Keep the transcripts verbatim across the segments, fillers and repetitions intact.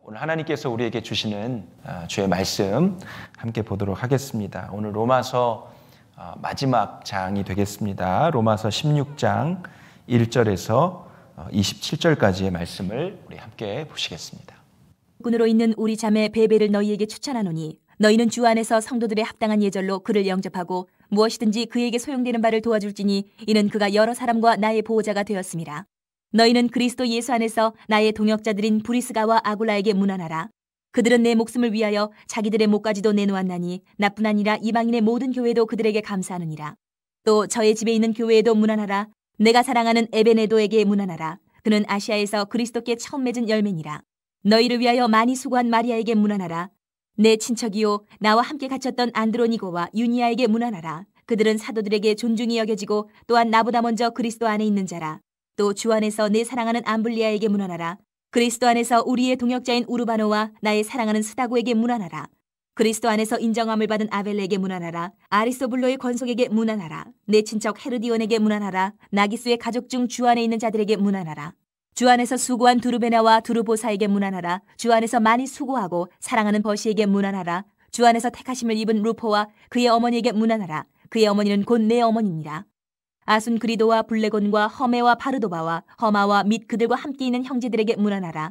오늘 하나님께서 우리에게 주시는 주의 말씀 함께 보도록 하겠습니다. 오늘 로마서 마지막 장이 되겠습니다. 로마서 십육 장 일 절에서 이십칠 절까지의 말씀을 우리 함께 보시겠습니다. 군으로 있는 우리 자매 베베를 너희에게 추천하노니 너희는 주 안에서 성도들의 합당한 예절로 그를 영접하고 무엇이든지 그에게 소용되는 바를 도와줄지니 이는 그가 여러 사람과 나의 보호자가 되었음이라. 너희는 그리스도 예수 안에서 나의 동역자들인 브리스가와 아굴라에게 문안하라. 그들은 내 목숨을 위하여 자기들의 목까지도 내놓았나니 나뿐 아니라 이방인의 모든 교회도 그들에게 감사하느니라. 또 저의 집에 있는 교회에도 문안하라. 내가 사랑하는 에베네도에게 문안하라. 그는 아시아에서 그리스도께 처음 맺은 열매니라. 너희를 위하여 많이 수고한 마리아에게 문안하라. 내 친척이요 나와 함께 갇혔던 안드로니고와 유니아에게 문안하라. 그들은 사도들에게 존중이 여겨지고 또한 나보다 먼저 그리스도 안에 있는 자라. 또 주 안에서 내 사랑하는 암블리아에게 문안하라. 그리스도 안에서 우리의 동역자인 우르바노와 나의 사랑하는 스다고에게 문안하라. 그리스도 안에서 인정함을 받은 아벨레에게 문안하라. 아리스토블로의 권속에게 문안하라. 내 친척 헤르디온에게 문안하라. 나기스의 가족 중 주 안에 있는 자들에게 문안하라. 주 안에서 수고한 두르베나와 두르보사에게 문안하라. 주 안에서 많이 수고하고 사랑하는 버시에게 문안하라. 주 안에서 택하심을 입은 루포와 그의 어머니에게 문안하라. 그의 어머니는 곧 내 어머니니라. 아순그리도와 블레곤과 허메와 바르도바와 허마와 및 그들과 함께 있는 형제들에게 문안하라.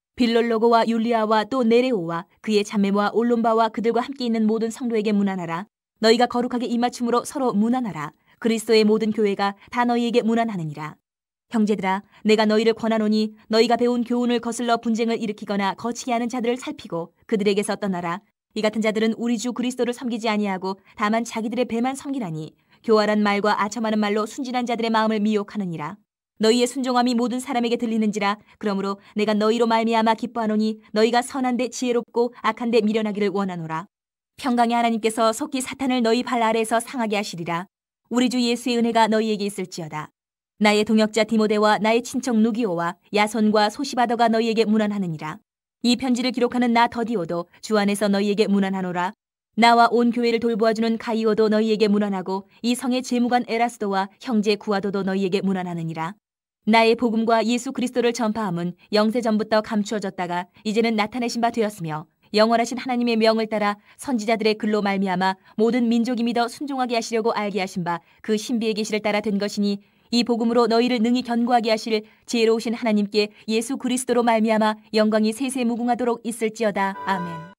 빌롤로고와 율리아와 또 네레오와 그의 자매와 올론바와 그들과 함께 있는 모든 성도에게 문안하라. 너희가 거룩하게 입맞춤으로 서로 문안하라. 그리스도의 모든 교회가 다 너희에게 문안하느니라. 형제들아, 내가 너희를 권하노니 너희가 배운 교훈을 거슬러 분쟁을 일으키거나 거치게 하는 자들을 살피고 그들에게서 떠나라. 이 같은 자들은 우리 주 그리스도를 섬기지 아니하고 다만 자기들의 배만 섬기나니 교활한 말과 아첨하는 말로 순진한 자들의 마음을 미혹하느니라. 너희의 순종함이 모든 사람에게 들리는지라. 그러므로 내가 너희로 말미암아 기뻐하노니 너희가 선한데 지혜롭고 악한데 미련하기를 원하노라. 평강의 하나님께서 속히 사탄을 너희 발 아래에서 상하게 하시리라. 우리 주 예수의 은혜가 너희에게 있을지어다. 나의 동역자 디모데와 나의 친척 누기오와 야손과 소시바더가 너희에게 문안하느니라. 이 편지를 기록하는 나 더디오도 주 안에서 너희에게 문안하노라. 나와 온 교회를 돌보아주는 가이오도 너희에게 문안하고 이 성의 재무관 에라스도와 형제 구아도도 너희에게 문안하느니라. 나의 복음과 예수 그리스도를 전파함은 영세전부터 감추어졌다가 이제는 나타내신 바 되었으며 영원하신 하나님의 명을 따라 선지자들의 글로 말미암아 모든 민족이 믿어 순종하게 하시려고 알게 하신 바 그 신비의 계시를 따라 된 것이니 이 복음으로 너희를 능히 견고하게 하실 지혜로우신 하나님께 예수 그리스도로 말미암아 영광이 세세 무궁하도록 있을지어다. 아멘.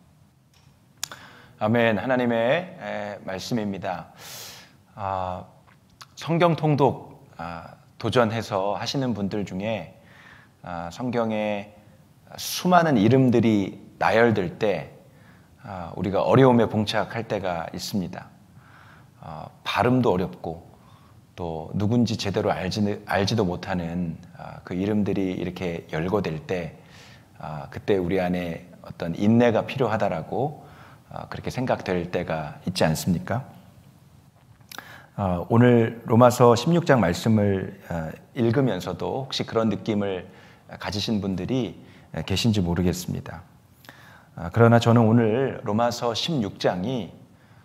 아멘. 하나님의 말씀입니다. 아, 성경 통독 아, 도전해서 하시는 분들 중에 아, 성경에 수많은 이름들이 나열될 때 아, 우리가 어려움에 봉착할 때가 있습니다. 아, 발음도 어렵고 또 누군지 제대로 알지, 알지도 못하는 아, 그 이름들이 이렇게 열거될 때 아, 그때 우리 안에 어떤 인내가 필요하다라고 그렇게 생각될 때가 있지 않습니까? 오늘 로마서 십육 장 말씀을 읽으면서도 혹시 그런 느낌을 가지신 분들이 계신지 모르겠습니다. 그러나 저는 오늘 로마서 십육 장이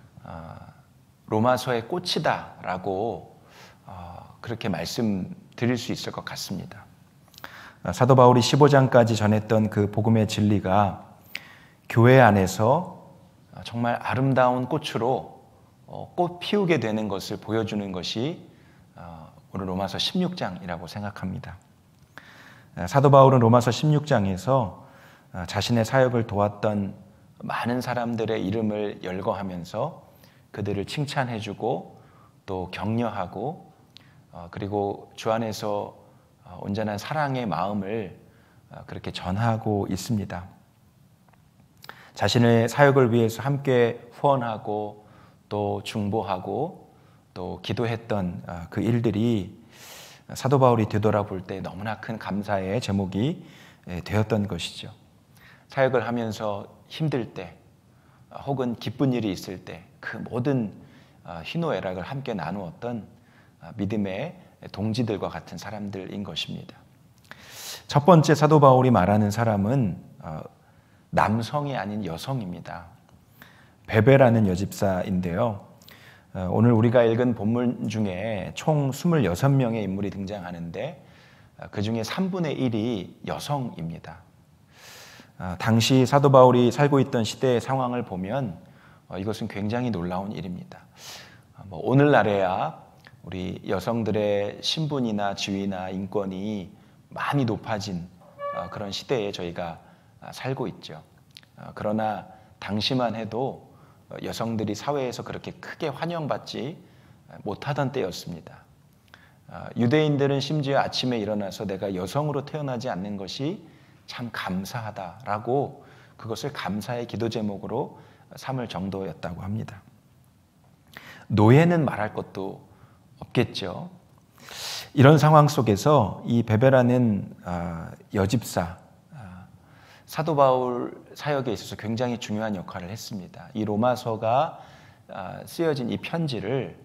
로마서의 꽃이다라고 그렇게 말씀드릴 수 있을 것 같습니다. 사도 바울이 십오 장까지 전했던 그 복음의 진리가 교회 안에서 정말 아름다운 꽃으로 꽃 피우게 되는 것을 보여주는 것이 오늘 로마서 십육 장이라고 생각합니다. 사도 바울은 로마서 십육 장에서 자신의 사역을 도왔던 많은 사람들의 이름을 열거하면서 그들을 칭찬해주고 또 격려하고 그리고 주 안에서 온전한 사랑의 마음을 그렇게 전하고 있습니다. 자신의 사역을 위해서 함께 후원하고 또 중보하고 또 기도했던 그 일들이 사도 바울이 되돌아볼 때 너무나 큰 감사의 제목이 되었던 것이죠. 사역을 하면서 힘들 때 혹은 기쁜 일이 있을 때 그 모든 희노애락을 함께 나누었던 믿음의 동지들과 같은 사람들인 것입니다. 첫 번째 사도 바울이 말하는 사람은 남성이 아닌 여성입니다. 베베라는 여집사인데요. 오늘 우리가 읽은 본문 중에 총 이십육 명의 인물이 등장하는데 그 중에 삼분의 일이 여성입니다. 당시 사도 바울이 살고 있던 시대의 상황을 보면 이것은 굉장히 놀라운 일입니다. 뭐 오늘날에야 우리 여성들의 신분이나 지위나 인권이 많이 높아진 그런 시대에 저희가 살고 있죠. 그러나 당시만 해도 여성들이 사회에서 그렇게 크게 환영받지 못하던 때였습니다. 유대인들은 심지어 아침에 일어나서 내가 여성으로 태어나지 않는 것이 참 감사하다라고 그것을 감사의 기도 제목으로 삼을 정도였다고 합니다. 노예는 말할 것도 없겠죠. 이런 상황 속에서 이 베베라는 여집사, 사도 바울 사역에 있어서 굉장히 중요한 역할을 했습니다. 이 로마서가 쓰여진 이 편지를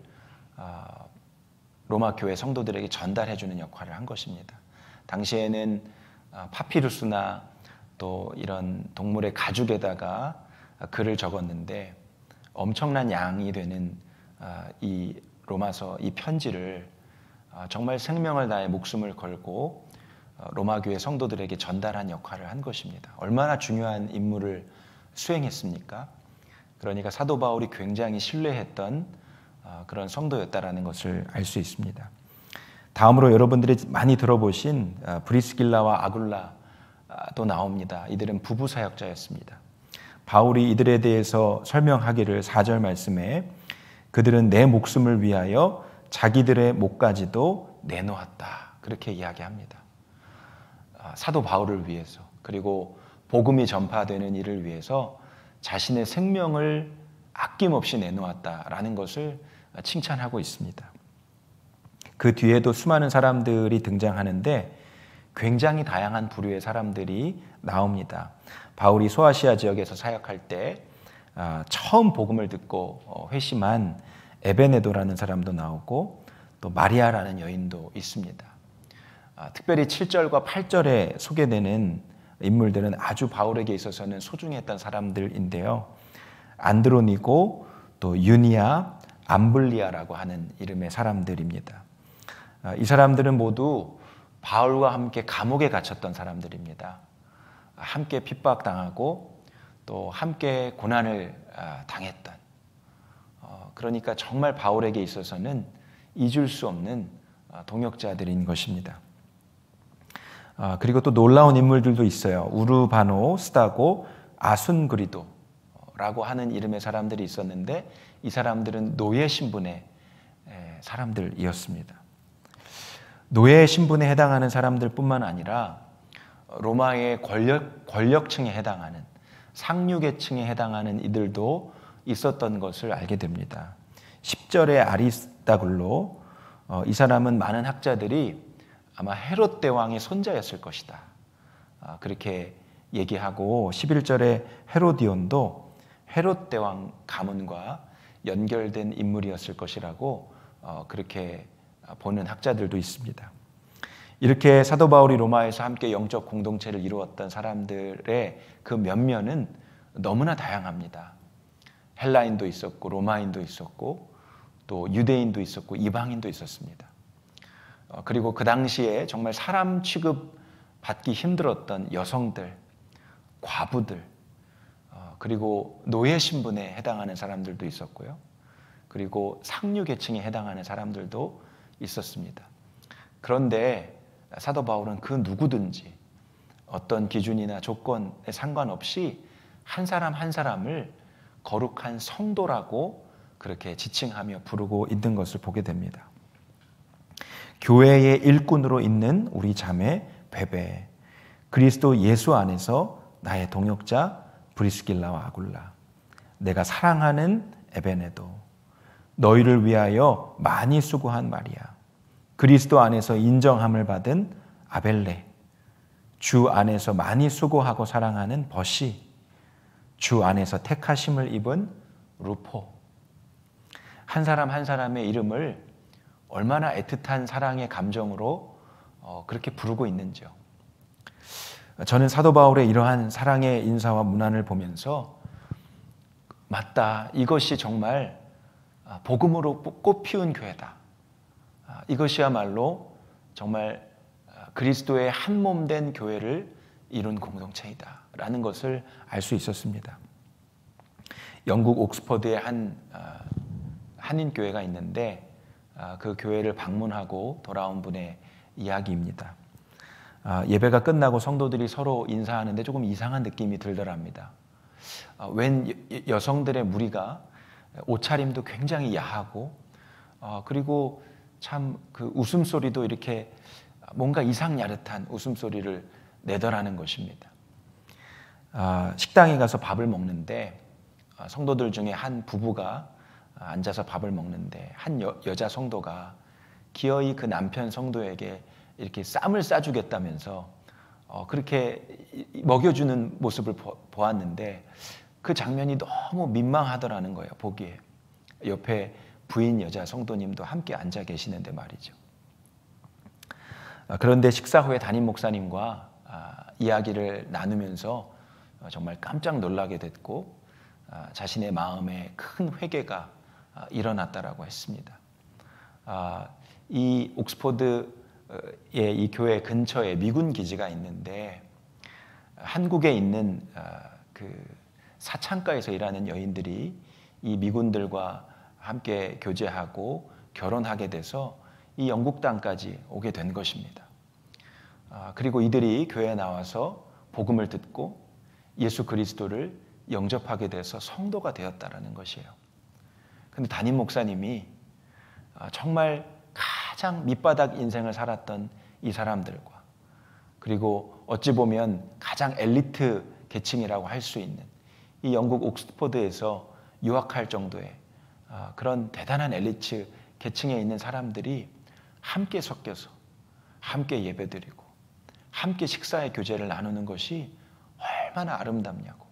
로마 교회 성도들에게 전달해 주는 역할을 한 것입니다. 당시에는 파피루스나 또 이런 동물의 가죽에다가 글을 적었는데 엄청난 양이 되는 이 로마서, 이 편지를 정말 생명을 다해 목숨을 걸고 로마 교회 성도들에게 전달한 역할을 한 것입니다. 얼마나 중요한 임무를 수행했습니까? 그러니까 사도 바울이 굉장히 신뢰했던 그런 성도였다라는 것을 알 수 있습니다. 다음으로 여러분들이 많이 들어보신 브리스길라와 아굴라도 나옵니다. 이들은 부부 사역자였습니다. 바울이 이들에 대해서 설명하기를 사 절 말씀에 그들은 내 목숨을 위하여 자기들의 목까지도 내놓았다. 그렇게 이야기합니다. 사도 바울을 위해서, 그리고 복음이 전파되는 일을 위해서 자신의 생명을 아낌없이 내놓았다라는 것을 칭찬하고 있습니다. 그 뒤에도 수많은 사람들이 등장하는데 굉장히 다양한 부류의 사람들이 나옵니다. 바울이 소아시아 지역에서 사역할 때 처음 복음을 듣고 회심한 에베네도라는 사람도 나오고 또 마리아라는 여인도 있습니다. 특별히 칠 절과 팔 절에 소개되는 인물들은 아주 바울에게 있어서는 소중했던 사람들인데요. 안드로니고 또 유니아, 암블리아라고 하는 이름의 사람들입니다. 이 사람들은 모두 바울과 함께 감옥에 갇혔던 사람들입니다. 함께 핍박당하고 또 함께 고난을 당했던, 그러니까 정말 바울에게 있어서는 잊을 수 없는 동역자들인 것입니다. 그리고 또 놀라운 인물들도 있어요. 우르바노, 스다고, 아순그리도라고 하는 이름의 사람들이 있었는데 이 사람들은 노예 신분의 사람들이었습니다. 노예 신분에 해당하는 사람들뿐만 아니라 로마의 권력, 권력층에 해당하는 상류계층에 해당하는 이들도 있었던 것을 알게 됩니다. 십 절에 아리스다글로, 어, 이 사람은 많은 학자들이 아마 헤롯 대왕의 손자였을 것이다, 아, 그렇게 얘기하고 십일 절에 헤로디온도 헤롯 대왕 가문과 연결된 인물이었을 것이라고 어, 그렇게 보는 학자들도 있습니다. 이렇게 사도 바울이 로마에서 함께 영적 공동체를 이루었던 사람들의 그 면면은 너무나 다양합니다. 헬라인도 있었고 로마인도 있었고 또 유대인도 있었고 이방인도 있었습니다. 그리고 그 당시에 정말 사람 취급 받기 힘들었던 여성들, 과부들, 그리고 노예 신분에 해당하는 사람들도 있었고요. 그리고 상류 계층에 해당하는 사람들도 있었습니다. 그런데 사도 바울은 그 누구든지 어떤 기준이나 조건에 상관없이 한 사람 한 사람을 거룩한 성도라고 그렇게 지칭하며 부르고 있는 것을 보게 됩니다. 교회의 일꾼으로 있는 우리 자매 베베, 그리스도 예수 안에서 나의 동역자 브리스길라와 아굴라, 내가 사랑하는 에베네도, 너희를 위하여 많이 수고한 마리아, 그리스도 안에서 인정함을 받은 아벨레, 주 안에서 많이 수고하고 사랑하는 버시, 주 안에서 택하심을 입은 루포. 한 사람 한 사람의 이름을 얼마나 애틋한 사랑의 감정으로 그렇게 부르고 있는지요. 저는 사도 바울의 이러한 사랑의 인사와 문안을 보면서 맞다, 이것이 정말 복음으로 꽃피운 교회다. 이것이야말로 정말 그리스도의 한 몸 된 교회를 이룬 공동체이다라는 것을 알 수 있었습니다. 영국 옥스퍼드에 한 한인 교회가 있는데 그 교회를 방문하고 돌아온 분의 이야기입니다. 예배가 끝나고 성도들이 서로 인사하는데 조금 이상한 느낌이 들더랍니다. 웬 여성들의 무리가 옷차림도 굉장히 야하고 그리고 참 그 웃음소리도 이렇게 뭔가 이상야릇한 웃음소리를 내더라는 것입니다. 식당에 가서 밥을 먹는데 성도들 중에 한 부부가 앉아서 밥을 먹는데 한 여, 여자 성도가 기어이 그 남편 성도에게 이렇게 쌈을 싸주겠다면서 어, 그렇게 먹여주는 모습을 보, 보았는데 그 장면이 너무 민망하더라는 거예요, 보기에. 옆에 부인 여자 성도님도 함께 앉아 계시는데 말이죠. 그런데 식사 후에 담임 목사님과 이야기를 나누면서 정말 깜짝 놀라게 됐고 자신의 마음에 큰 회개가 일어났다라고 했습니다. 이 옥스퍼드의 이 교회 근처에 미군 기지가 있는데 한국에 있는 그 사창가에서 일하는 여인들이 이 미군들과 함께 교제하고 결혼하게 돼서 이 영국 땅까지 오게 된 것입니다. 그리고 이들이 교회에 나와서 복음을 듣고 예수 그리스도를 영접하게 돼서 성도가 되었다라는 것이에요. 그런데 담임 목사님이 정말 가장 밑바닥 인생을 살았던 이 사람들과 그리고 어찌 보면 가장 엘리트 계층이라고 할 수 있는 이 영국 옥스퍼드에서 유학할 정도의 그런 대단한 엘리트 계층에 있는 사람들이 함께 섞여서 함께 예배드리고 함께 식사의 교제를 나누는 것이 얼마나 아름답냐고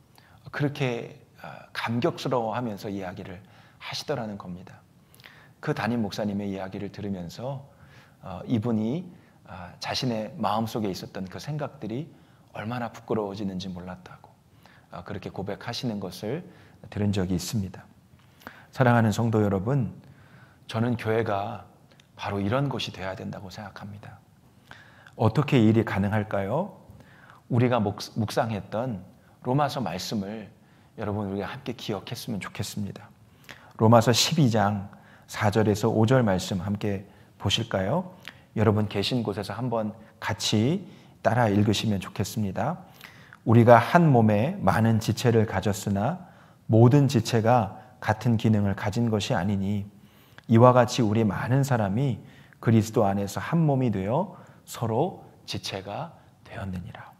그렇게 감격스러워하면서 이야기를 하시더라는 겁니다. 그 담임 목사님의 이야기를 들으면서 이분이 자신의 마음속에 있었던 그 생각들이 얼마나 부끄러워지는지 몰랐다고 그렇게 고백하시는 것을 들은 적이 있습니다. 사랑하는 성도 여러분, 저는 교회가 바로 이런 곳이 되어야 된다고 생각합니다. 어떻게 이 일이 가능할까요? 우리가 묵상했던 로마서 말씀을 여러분 우리가 함께 기억했으면 좋겠습니다. 로마서 십이 장 사 절에서 오 절 말씀 함께 보실까요? 여러분 계신 곳에서 한번 같이 따라 읽으시면 좋겠습니다. 우리가 한 몸에 많은 지체를 가졌으나 모든 지체가 같은 기능을 가진 것이 아니니 이와 같이 우리 많은 사람이 그리스도 안에서 한 몸이 되어 서로 지체가 되었느니라.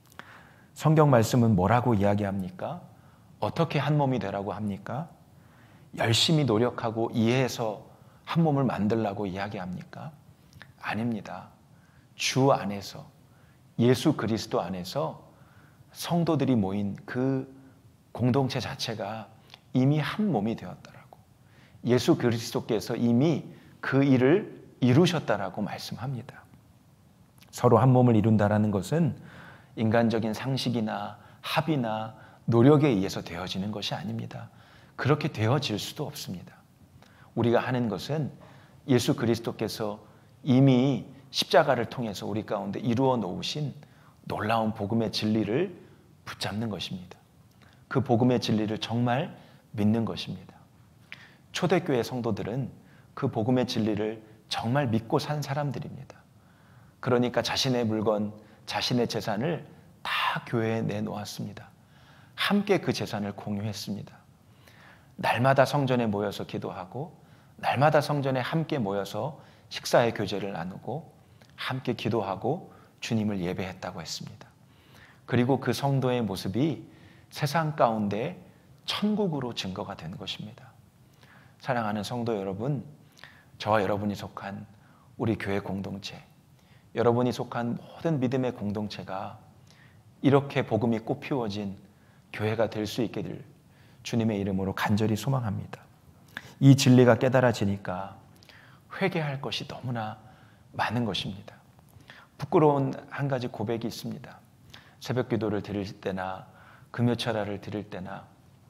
성경 말씀은 뭐라고 이야기합니까? 어떻게 한 몸이 되라고 합니까? 열심히 노력하고 이해해서 한 몸을 만들라고 이야기합니까? 아닙니다. 주 안에서 예수 그리스도 안에서 성도들이 모인 그 공동체 자체가 이미 한 몸이 되었다라고 예수 그리스도께서 이미 그 일을 이루셨다라고 말씀합니다. 서로 한 몸을 이룬다라는 것은 인간적인 상식이나 합의나 노력에 의해서 되어지는 것이 아닙니다. 그렇게 되어질 수도 없습니다. 우리가 하는 것은 예수 그리스도께서 이미 십자가를 통해서 우리 가운데 이루어 놓으신 놀라운 복음의 진리를 붙잡는 것입니다. 그 복음의 진리를 정말 믿는 것입니다. 초대교회 성도들은 그 복음의 진리를 정말 믿고 산 사람들입니다. 그러니까 자신의 물건, 자신의 재산을 다 교회에 내놓았습니다. 함께 그 재산을 공유했습니다. 날마다 성전에 모여서 기도하고 날마다 성전에 함께 모여서 식사의 교제를 나누고 함께 기도하고 주님을 예배했다고 했습니다. 그리고 그 성도의 모습이 세상 가운데 천국으로 증거가 된 것입니다. 사랑하는 성도 여러분, 저와 여러분이 속한 우리 교회 공동체, 여러분이 속한 모든 믿음의 공동체가 이렇게 복음이 꽃피워진 교회가 될 수 있게 될 주님의 이름으로 간절히 소망합니다. 이 진리가 깨달아지니까 회개할 것이 너무나 많은 것입니다. 부끄러운 한 가지 고백이 있습니다. 새벽 기도를 드릴 때나 금요철야를 드릴 때나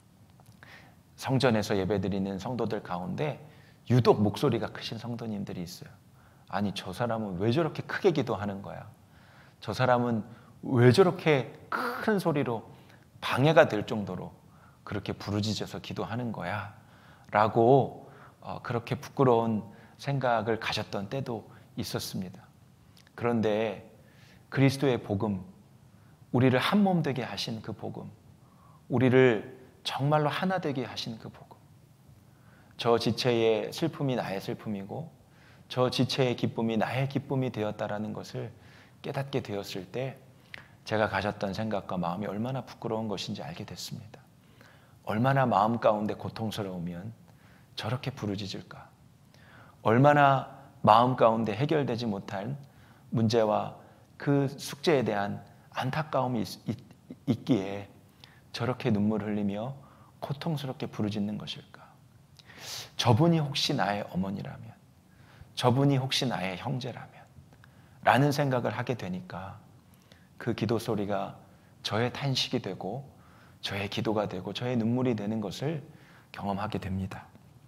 성전에서 예배드리는 성도들 가운데 유독 목소리가 크신 성도님들이 있어요. 아니 저 사람은 왜 저렇게 크게 기도하는 거야? 저 사람은 왜 저렇게 큰 소리로 방해가 될 정도로 그렇게 부르짖어서 기도하는 거야? 라고 그렇게 부끄러운 생각을 가졌던 때도 있었습니다. 그런데 그리스도의 복음, 우리를 한 몸 되게 하신 그 복음, 우리를 정말로 하나 되게 하신 그 복음, 저 지체의 슬픔이 나의 슬픔이고 저 지체의 기쁨이 나의 기쁨이 되었다라는 것을 깨닫게 되었을 때 제가 가졌던 생각과 마음이 얼마나 부끄러운 것인지 알게 됐습니다. 얼마나 마음 가운데 고통스러우면 저렇게 부르짖을까? 얼마나 마음 가운데 해결되지 못한 문제와 그 숙제에 대한 안타까움이 있, 있, 있기에 저렇게 눈물 흘리며 고통스럽게 부르짖는 것일까? 저분이 혹시 나의 어머니라면, 저분이 혹시 나의 형제라면 라는 생각을 하게 되니까 그 기도 소리가 저의 탄식이 되고 저의 기도가 되고 저의 눈물이 되는 것을 경험하게 됩니다.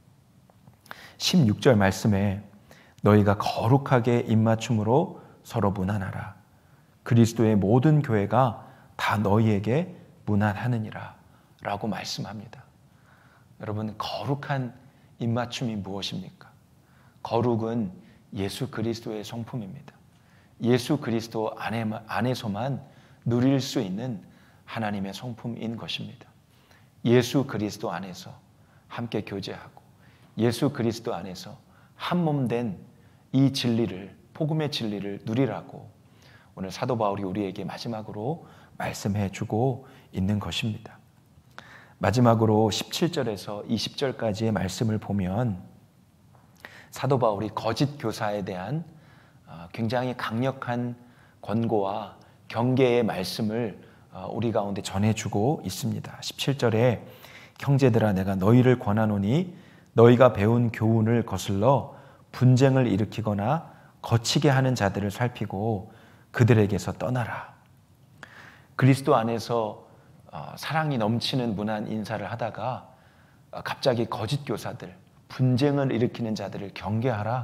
십육 절 말씀에 너희가 거룩하게 입맞춤으로 서로 문안하라. 그리스도의 모든 교회가 다 너희에게 문안하느니라 라고 말씀합니다. 여러분, 거룩한 입맞춤이 무엇입니까? 거룩은 예수 그리스도의 성품입니다. 예수 그리스도 안에, 안에서만 누릴 수 있는 하나님의 성품인 것입니다. 예수 그리스도 안에서 함께 교제하고 예수 그리스도 안에서 한 몸 된 이 진리를, 복음의 진리를 누리라고 오늘 사도 바울이 우리에게 마지막으로 말씀해 주고 있는 것입니다. 마지막으로 십칠 절에서 이십 절까지의 말씀을 보면 사도 바울이 거짓 교사에 대한 굉장히 강력한 권고와 경계의 말씀을 우리 가운데 전해주고 있습니다. 십칠 절에 형제들아 내가 너희를 권하노니 너희가 배운 교훈을 거슬러 분쟁을 일으키거나 거치게 하는 자들을 살피고 그들에게서 떠나라. 그리스도 안에서 사랑이 넘치는 문안 인사를 하다가 갑자기 거짓 교사들, 분쟁을 일으키는 자들을 경계하라.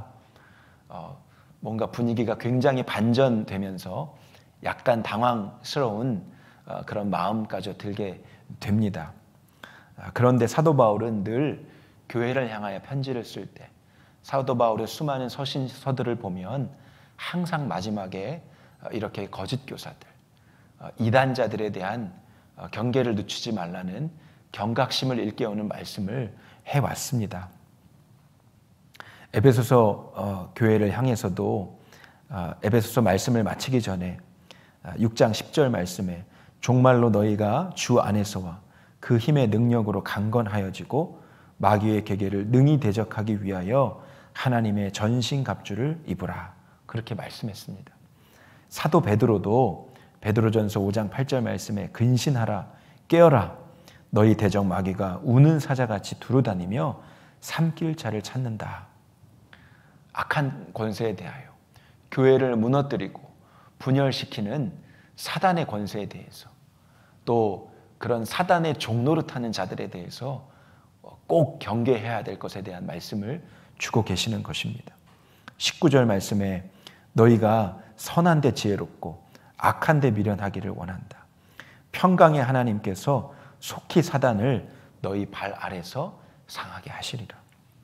뭔가 분위기가 굉장히 반전되면서 약간 당황스러운 그런 마음까지 들게 됩니다. 그런데 사도 바울은 늘 교회를 향하여 편지를 쓸 때 사도 바울의 수많은 서신서들을 보면 항상 마지막에 이렇게 거짓 교사들, 이단자들에 대한 경계를 늦추지 말라는 경각심을 일깨우는 말씀을 해왔습니다. 에베소서 어, 교회를 향해서도 어, 에베소서 말씀을 마치기 전에 육 장 십 절 말씀에 종말로 너희가 주 안에서와 그 힘의 능력으로 강건하여지고 마귀의 계계를 능히 대적하기 위하여 하나님의 전신갑주를 입으라. 그렇게 말씀했습니다. 사도 베드로도 베드로전서 오 장 팔 절 말씀에 근신하라 깨어라 너희 대적 마귀가 우는 사자같이 두루다니며 삼킬 자를 찾는다. 악한 권세에 대하여 교회를 무너뜨리고 분열시키는 사단의 권세에 대해서 또 그런 사단의 종노릇하는 자들에 대해서 꼭 경계해야 될 것에 대한 말씀을 주고 계시는 것입니다. 십구 절 말씀에 너희가 선한 데 지혜롭고 악한 데 미련하기를 원한다. 평강의 하나님께서 속히 사단을 너희 발 아래서 상하게 하시리라.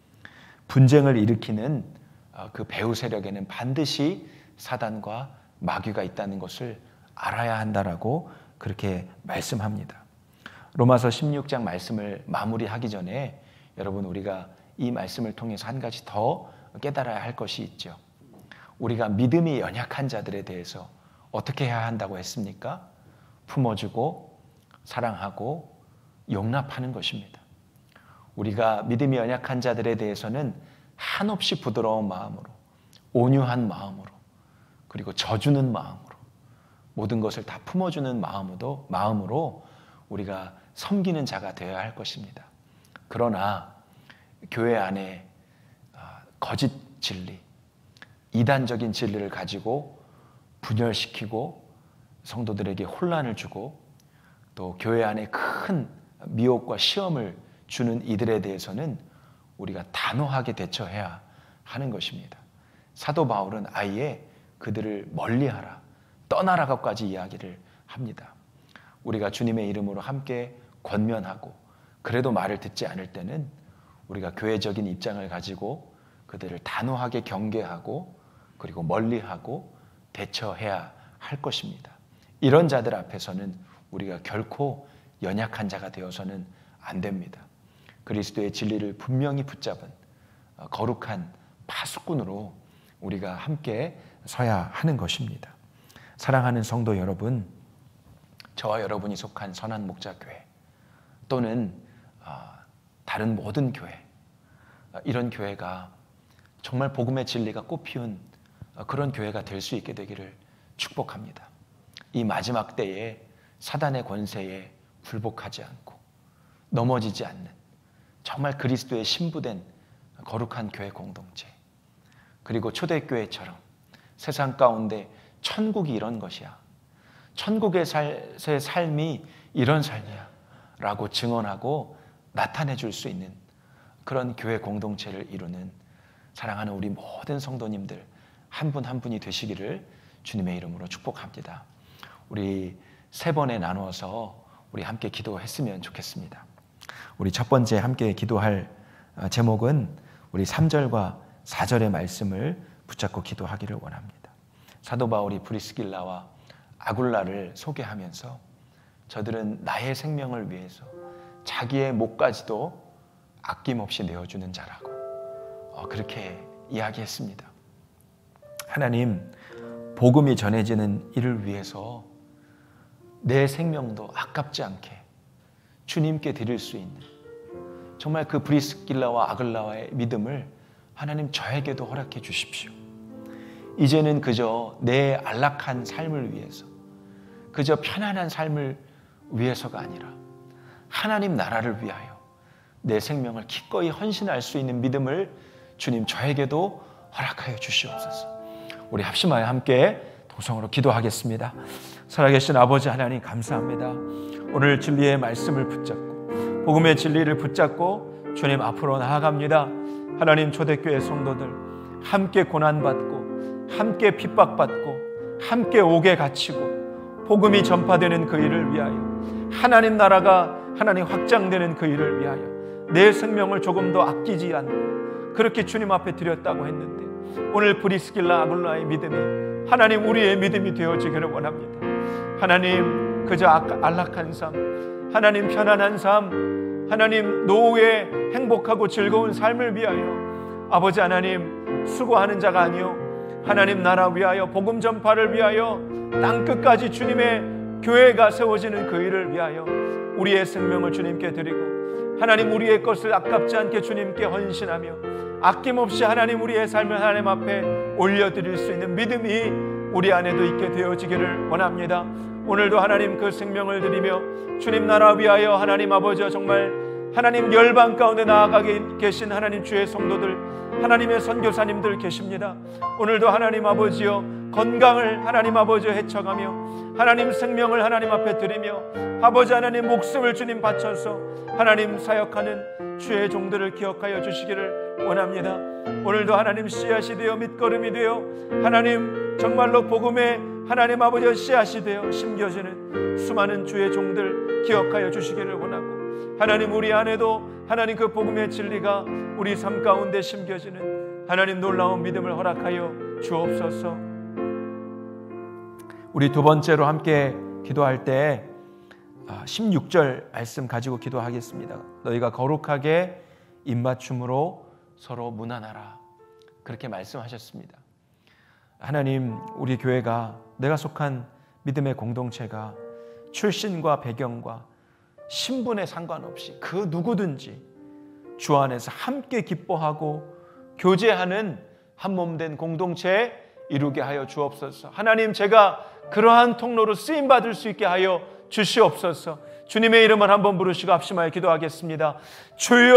분쟁을 일으키는 그 배후 세력에는 반드시 사단과 마귀가 있다는 것을 알아야 한다라고 그렇게 말씀합니다. 로마서 십육 장 말씀을 마무리하기 전에 여러분 우리가 이 말씀을 통해서 한 가지 더 깨달아야 할 것이 있죠. 우리가 믿음이 연약한 자들에 대해서 어떻게 해야 한다고 했습니까? 품어주고 사랑하고 용납하는 것입니다. 우리가 믿음이 연약한 자들에 대해서는 한없이 부드러운 마음으로, 온유한 마음으로, 그리고 져주는 마음으로, 모든 것을 다 품어주는 마음으로, 마음으로 우리가 섬기는 자가 되어야 할 것입니다. 그러나 교회 안에 거짓 진리, 이단적인 진리를 가지고 분열시키고 성도들에게 혼란을 주고 또 교회 안에 큰 미혹과 시험을 주는 이들에 대해서는 우리가 단호하게 대처해야 하는 것입니다. 사도 바울은 아예 그들을 멀리하라, 떠나라고까지 이야기를 합니다. 우리가 주님의 이름으로 함께 권면하고 그래도 말을 듣지 않을 때는 우리가 교회적인 입장을 가지고 그들을 단호하게 경계하고 그리고 멀리하고 대처해야 할 것입니다. 이런 자들 앞에서는 우리가 결코 연약한 자가 되어서는 안 됩니다. 그리스도의 진리를 분명히 붙잡은 거룩한 파수꾼으로 우리가 함께 서야 하는 것입니다. 사랑하는 성도 여러분, 저와 여러분이 속한 선한 목자교회 또는 다른 모든 교회, 이런 교회가 정말 복음의 진리가 꽃피운 그런 교회가 될 수 있게 되기를 축복합니다. 이 마지막 때에 사단의 권세에 굴복하지 않고 넘어지지 않는 정말 그리스도의 신부된 거룩한 교회 공동체, 그리고 초대교회처럼 세상 가운데 천국이 이런 것이야, 천국의 살, 삶이 이런 삶이야 라고 증언하고 나타내 줄 수 있는 그런 교회 공동체를 이루는 사랑하는 우리 모든 성도님들 한 분 한 분이 되시기를 주님의 이름으로 축복합니다. 우리 세 번에 나누어서 우리 함께 기도했으면 좋겠습니다. 우리 첫 번째 함께 기도할 제목은 우리 삼 절과 사 절의 말씀을 붙잡고 기도하기를 원합니다. 사도 바울이 브리스길라와 아굴라를 소개하면서 저들은 나의 생명을 위해서 자기의 목까지도 아낌없이 내어주는 자라고 그렇게 이야기했습니다. 하나님, 복음이 전해지는 이를 위해서 내 생명도 아깝지 않게 주님께 드릴 수 있는 정말 그 브리스길라와 아글라와의 믿음을 하나님 저에게도 허락해 주십시오. 이제는 그저 내 안락한 삶을 위해서, 그저 편안한 삶을 위해서가 아니라 하나님 나라를 위하여 내 생명을 기꺼이 헌신할 수 있는 믿음을 주님 저에게도 허락하여 주시옵소서. 우리 합심하여 함께 동성으로 기도하겠습니다. 살아계신 아버지 하나님, 감사합니다. 오늘 진리의 말씀을 붙잡고 복음의 진리를 붙잡고 주님 앞으로 나아갑니다. 하나님, 초대교회 성도들 함께 고난받고 함께 핍박받고 함께 옥에 갇히고 복음이 전파되는 그 일을 위하여, 하나님 나라가 하나님 확장되는 그 일을 위하여 내 생명을 조금도 아끼지 않고 그렇게 주님 앞에 드렸다고 했는데, 오늘 브리스길라 아굴라의 믿음이 하나님 우리의 믿음이 되어지기를 원합니다. 하나님, 그저 안락한 삶, 하나님 편안한 삶, 하나님 노후에 행복하고 즐거운 삶을 위하여 아버지 하나님 수고하는 자가 아니요 하나님 나라 위하여 복음 전파를 위하여 땅끝까지 주님의 교회가 세워지는 그 일을 위하여 우리의 생명을 주님께 드리고 하나님 우리의 것을 아깝지 않게 주님께 헌신하며 아낌없이 하나님 우리의 삶을 하나님 앞에 올려드릴 수 있는 믿음이 우리 안에도 있게 되어지기를 원합니다. 오늘도 하나님 그 생명을 드리며 주님 나라 위하여 하나님 아버지와 정말 하나님 열방 가운데 나아가게 계신 하나님 주의 성도들, 하나님의 선교사님들 계십니다. 오늘도 하나님 아버지여 건강을 하나님 아버지여 헤쳐가며 하나님 생명을 하나님 앞에 드리며 아버지 하나님 목숨을 주님 바쳐서 하나님 사역하는 주의 종들을 기억하여 주시기를 원합니다. 오늘도 하나님 씨앗이 되어 밑거름이 되어 하나님 정말로 복음의 하나님 아버지여 씨앗이 되어 심겨지는 수많은 주의 종들 기억하여 주시기를 원하고, 하나님 우리 안에도 하나님 그 복음의 진리가 우리 삶 가운데 심겨지는 하나님 놀라운 믿음을 허락하여 주옵소서. 우리 두 번째로 함께 기도할 때 십육 절 말씀 가지고 기도하겠습니다. 너희가 거룩하게 입맞춤으로 서로 문안하라, 그렇게 말씀하셨습니다. 하나님, 우리 교회가, 내가 속한 믿음의 공동체가 출신과 배경과 신분에 상관없이 그 누구든지 주 안에서 함께 기뻐하고 교제하는 한 몸 된 공동체에 이루게 하여 주옵소서. 하나님, 제가 그러한 통로로 쓰임받을 수 있게 하여 주시옵소서. 주님의 이름을 한번 부르시고 합심하여 기도하겠습니다. 주여!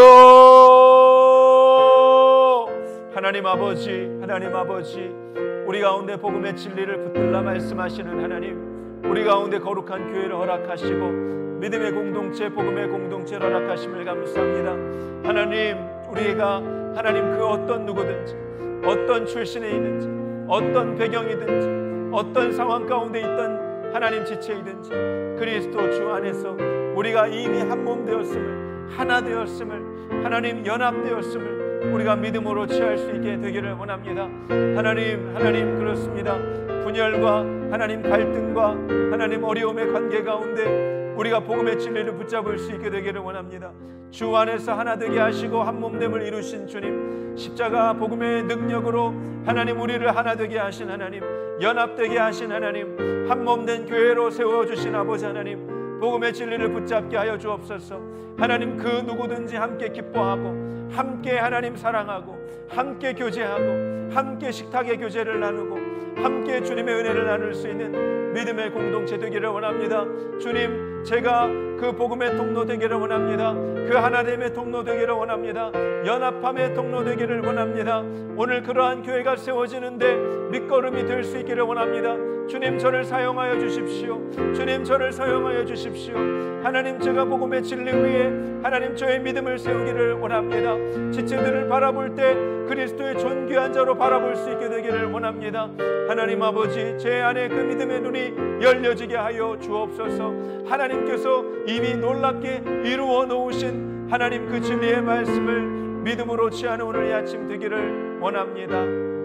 하나님 아버지, 하나님 아버지, 우리 가운데 복음의 진리를 붙들라 말씀하시는 하나님, 우리 가운데 거룩한 교회를 허락하시고 믿음의 공동체, 복음의 공동체를 허락하심을 감사합니다. 하나님, 우리가 하나님 그 어떤 누구든지, 어떤 출신에 있는지, 어떤 배경이든지 어떤 상황 가운데 있던 하나님 지체이든지 그리스도 주 안에서 우리가 이미 한 몸 되었음을, 하나 되었음을, 하나님 연합되었음을 우리가 믿음으로 취할 수 있게 되기를 원합니다. 하나님 하나님 그렇습니다. 분열과 하나님 갈등과 하나님 어려움의 관계 가운데 우리가 복음의 진리를 붙잡을 수 있게 되기를 원합니다. 주 안에서 하나 되게 하시고 한 몸됨을 이루신 주님, 십자가 복음의 능력으로 하나님 우리를 하나 되게 하신 하나님, 연합되게 하신 하나님, 한 몸된 교회로 세워주신 아버지 하나님, 복음의 진리를 붙잡게 하여 주옵소서. 하나님 그 누구든지 함께 기뻐하고 함께 하나님 사랑하고 함께 교제하고 함께 식탁의 교제를 나누고 함께 주님의 은혜를 나눌 수 있는 믿음의 공동체 되기를 원합니다. 주님, 제가 그 복음의 통로 되기를 원합니다. 그 하나됨의 통로 되기를 원합니다. 연합함의 통로 되기를 원합니다. 오늘 그러한 교회가 세워지는데 밑거름이 될 수 있기를 원합니다. 주님, 저를 사용하여 주십시오. 주님, 저를 사용하여 주십시오. 하나님, 제가 복음의 진리 위에 하나님 저의 믿음을 세우기를 원합니다. 지체들을 바라볼 때 그리스도의 존귀한 자로 바라볼 수 있게 되기를 원합니다. 하나님 아버지, 제 안에 그 믿음의 눈이 열려지게 하여 주옵소서. 하나님께서 이미 놀랍게 이루어 놓으신 하나님 그 진리의 말씀을 믿음으로 취하는 오늘 이 아침 되기를 원합니다.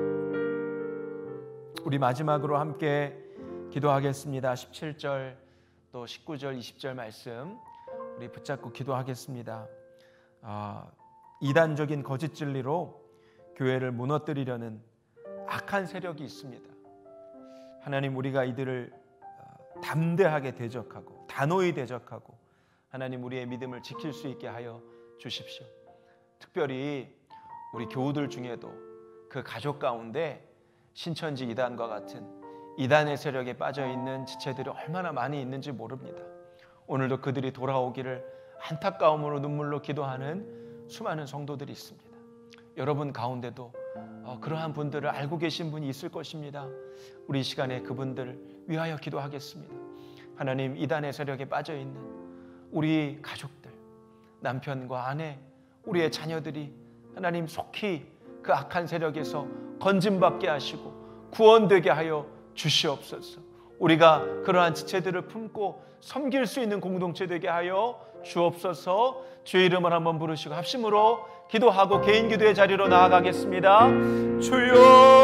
우리 마지막으로 함께 기도하겠습니다. 십칠 절 또 십구 절 이십 절 말씀 우리 붙잡고 기도하겠습니다. 아, 이단적인 거짓 진리로 교회를 무너뜨리려는 악한 세력이 있습니다. 하나님, 우리가 이들을 담대하게 대적하고 단호히 대적하고 하나님 우리의 믿음을 지킬 수 있게 하여 주십시오. 특별히 우리 교우들 중에도 그 가족 가운데 신천지 이단과 같은 이단의 세력에 빠져있는 지체들이 얼마나 많이 있는지 모릅니다. 오늘도 그들이 돌아오기를 안타까움으로 눈물로 기도하는 수많은 성도들이 있습니다. 여러분 가운데도 그러한 분들을 알고 계신 분이 있을 것입니다. 우리 이 시간에 그분들을 위하여 기도하겠습니다. 하나님, 이단의 세력에 빠져있는 우리 가족들, 남편과 아내, 우리의 자녀들이 하나님 속히 그 악한 세력에서 건짐받게 하시고 구원되게 하여 주시옵소서. 우리가 그러한 지체들을 품고 섬길 수 있는 공동체 되게 하여 주옵소서. 주의 이름을 한번 부르시고 합심으로 기도하고 개인 기도의 자리로 나아가겠습니다. 주여,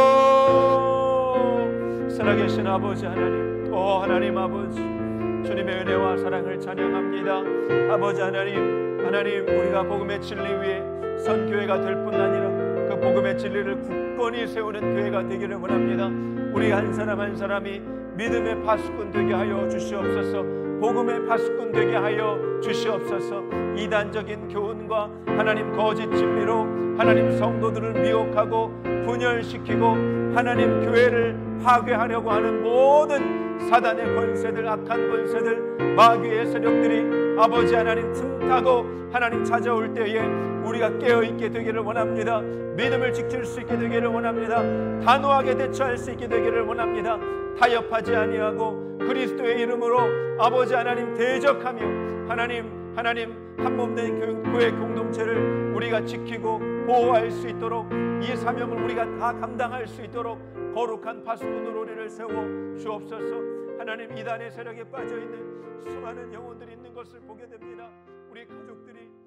살아계신 아버지 하나님, 오 하나님 아버지, 주님의 은혜와 사랑을 찬양합니다. 아버지 하나님, 하나님 우리가 복음의 진리 위에 선 교회가 될 뿐 아니라 그 복음의 진리를 굳건히 세우는 교회가 되기를 원합니다. 우리 한 사람 한 사람이 믿음의 파수꾼 되게 하여 주시옵소서. 복음의 파수꾼 되게 하여 주시옵소서. 이단적인 교훈과 하나님 거짓 진리로 하나님 성도들을 미혹하고 분열시키고 하나님 교회를 파괴하려고 하는 모든 사단의 권세들, 악한 권세들, 마귀의 세력들이 아버지 하나님 틈타고 하나님 찾아올 때에 우리가 깨어있게 되기를 원합니다. 믿음을 지킬 수 있게 되기를 원합니다. 단호하게 대처할 수 있게 되기를 원합니다. 타협하지 아니하고 그리스도의 이름으로 아버지 하나님 대적하며 하나님 하나님 한몸된 교회 공동체를 우리가 지키고 보호할 수 있도록 이 사명을 우리가 다 감당할 수 있도록 거룩한 파수꾼으로 우리를 세워 주옵소서. 하나님, 이단의 세력에 빠져있는 수많은 영혼들이 있는 것을 보게 됩니다. 우리 가족들이